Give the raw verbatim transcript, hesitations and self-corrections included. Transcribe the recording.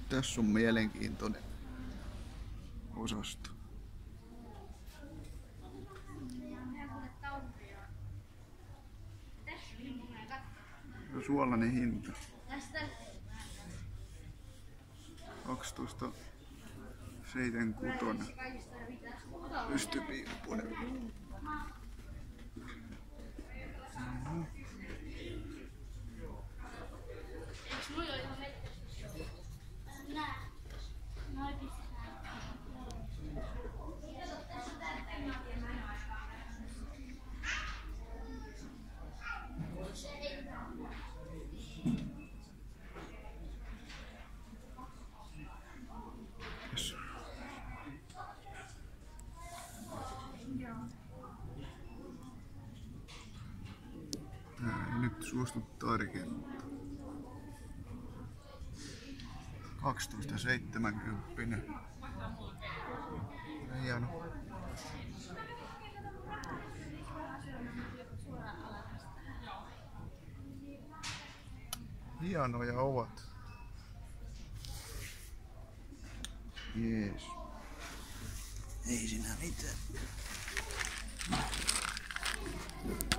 Tässä on mielenkiintoinen osasto. Suolainen hinta. kaksitoista seitsemänkymmentäkuusi. Pystypiippunen. Mm-hmm. Tää ei nyt suostu tarkentaa. kaksitoista seitsemänkymmentä. Hieno. Hienoja ovat. Jees. Ei siinä mitään.